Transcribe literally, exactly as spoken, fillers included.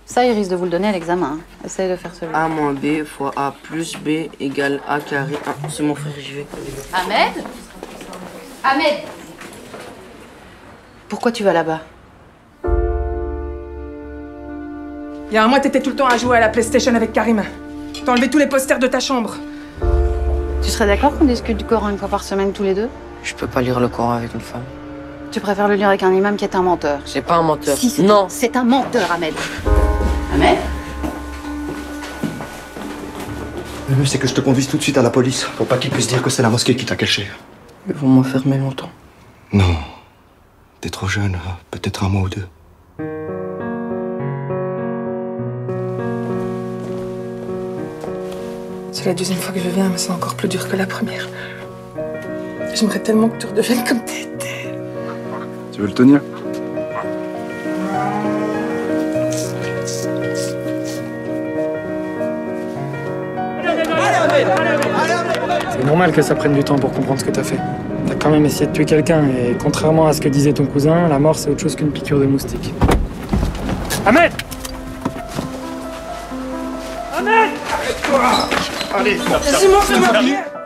Ça, il risque de vous le donner à l'examen. Hein. Essayez de faire celui A moins B fois A plus B égale A carré. Ah, c'est mon frère, j'y vais. Ahmed Ahmed Pourquoi tu vas là-bas? Il y a un mois, t'étais tout le temps à jouer à la PlayStation avec Karim. T'as enlevé tous les posters de ta chambre. Tu serais d'accord qu'on discute du Coran une fois par semaine tous les deux? Je peux pas lire le Coran avec une femme. Tu préfères le lire avec un imam qui est un menteur? C'est pas un menteur. Si, c'est non. C'est un menteur, Ahmed. Ahmed Le mieux, c'est que je te conduise tout de suite à la police. Faut pas qu'ils puissent dire que c'est la mosquée qui t'a caché. Ils vont m'enfermer longtemps. Non. T'es trop jeune. Peut-être un mois ou deux. C'est la deuxième fois que je viens, mais c'est encore plus dur que la première. J'aimerais tellement que tu redeviennes comme t'étais. Tu veux le tenir? C'est normal que ça prenne du temps pour comprendre ce que t'as fait. T'as quand même essayé de tuer quelqu'un, et contrairement à ce que disait ton cousin, la mort c'est autre chose qu'une piqûre de moustique. Ahmed Ahmed Allez, Vas-y, mange-moi!